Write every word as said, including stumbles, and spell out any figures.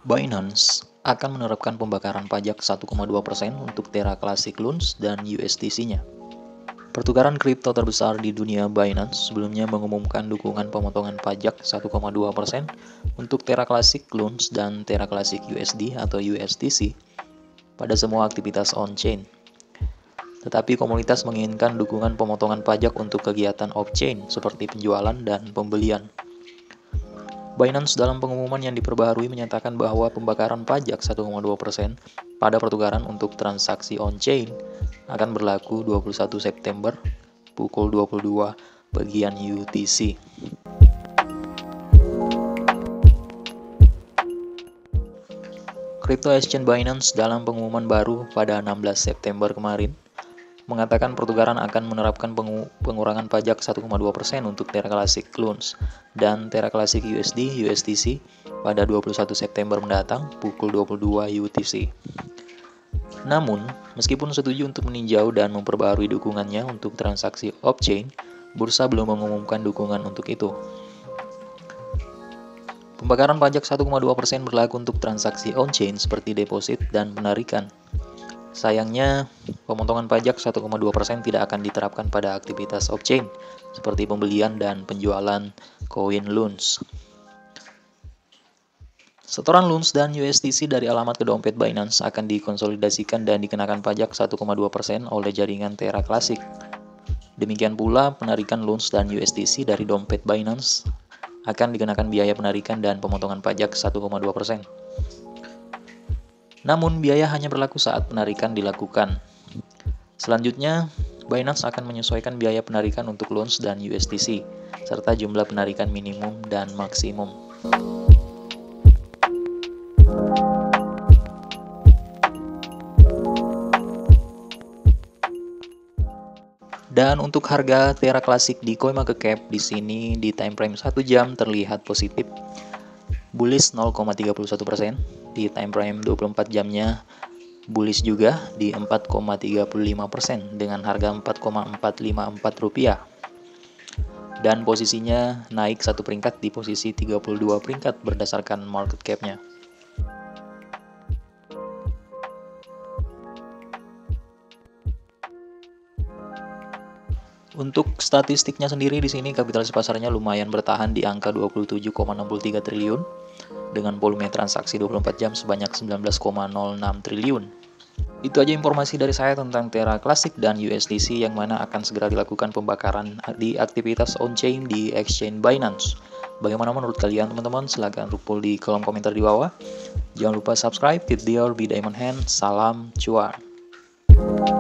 Binance akan menerapkan pembakaran pajak satu koma dua persen untuk Terra Classic Loans dan U S D C-nya. Pertukaran kripto terbesar di dunia, Binance sebelumnya mengumumkan dukungan pemotongan pajak satu koma dua persen untuk Terra Classic Loans dan Terra Classic U S D atau U S D C pada semua aktivitas on-chain. Tetapi komunitas menginginkan dukungan pemotongan pajak untuk kegiatan off-chain seperti penjualan dan pembelian. Binance dalam pengumuman yang diperbaharui menyatakan bahwa pembakaran pajak satu koma dua persen pada pertukaran untuk transaksi on-chain akan berlaku dua puluh satu September pukul dua puluh dua bagian U T C. Crypto Exchange Binance dalam pengumuman baru pada enam belas September kemarin mengatakan pertukaran akan menerapkan pengurangan pajak satu koma dua persen untuk Terra Classic Loans dan Terra Classic U S D U S D C pada dua puluh satu September mendatang pukul dua puluh dua U T C. Namun, meskipun setuju untuk meninjau dan memperbaharui dukungannya untuk transaksi off-chain, bursa belum mengumumkan dukungan untuk itu. Pembakaran pajak satu koma dua persen berlaku untuk transaksi on-chain seperti deposit dan penarikan. Sayangnya, pemotongan pajak satu koma dua persen tidak akan diterapkan pada aktivitas off-chain seperti pembelian dan penjualan koin loans. Setoran loans dan U S D C dari alamat ke dompet Binance akan dikonsolidasikan dan dikenakan pajak satu koma dua persen oleh jaringan Terra Classic. Demikian pula, penarikan loans dan U S D C dari dompet Binance akan dikenakan biaya penarikan dan pemotongan pajak satu koma dua persen. Namun, biaya hanya berlaku saat penarikan dilakukan. Selanjutnya, Binance akan menyesuaikan biaya penarikan untuk loans dan U S D C, serta jumlah penarikan minimum dan maksimum. Dan untuk harga Terra Classic di CoinMarketCap di sini di time frame satu jam terlihat positif. Bullish nol koma tiga satu persen, di time frame dua puluh empat jamnya bullish juga di empat koma tiga lima persen dengan harga empat koma empat lima empat rupiah. Dan posisinya naik satu peringkat di posisi tiga puluh dua peringkat berdasarkan market cap-nya. Untuk statistiknya sendiri di sini kapitalisasi pasarnya lumayan bertahan di angka dua puluh tujuh koma enam tiga triliun dengan volume transaksi dua puluh empat jam sebanyak sembilan belas koma nol enam triliun. Itu aja informasi dari saya tentang Terra Classic dan U S D C yang mana akan segera dilakukan pembakaran di aktivitas on-chain di exchange Binance. Bagaimana menurut kalian teman-teman? Silahkan rupul di kolom komentar di bawah. Jangan lupa subscribe, hit the or be diamond hand. Salam cuan.